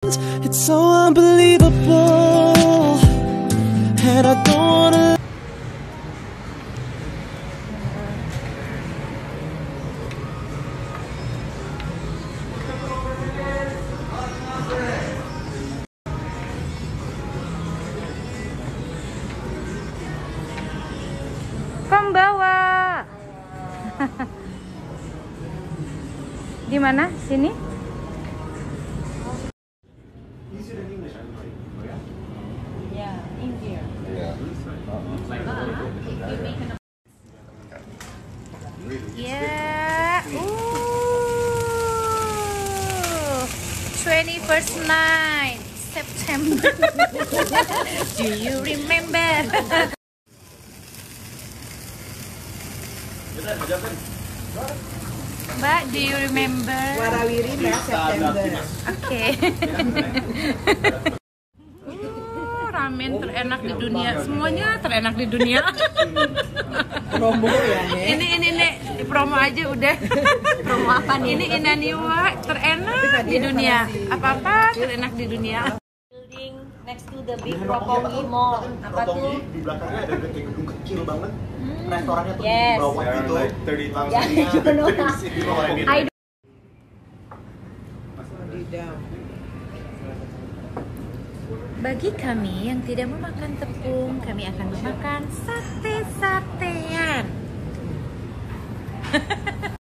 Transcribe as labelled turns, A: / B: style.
A: It's so unbelievable, and I don't wanna.
B: Pembawa. Di mana? Sini? Ya, in here. Ya, 21st night September. Do you remember? Mbak, do you remember?
C: Warawiri Mbak September.
B: Oke. Ramen terenak di dunia. Semuanya terenak di dunia.
C: Promo ya,
B: Ini promo aja udah. Promo apa nih? Ini Inaniwa terenak di dunia. Apa-apa terenak di dunia.
D: Building next to the big Roppongi Mall. Apa tuh?
E: Di belakangnya ada kayak gedung kecil banget. Restorannya tuh
D: Yes.
E: di bawah gitu.
D: Yeah, you know. I
B: Bagi kami yang tidak memakan tepung, kami akan memakan sate-satean.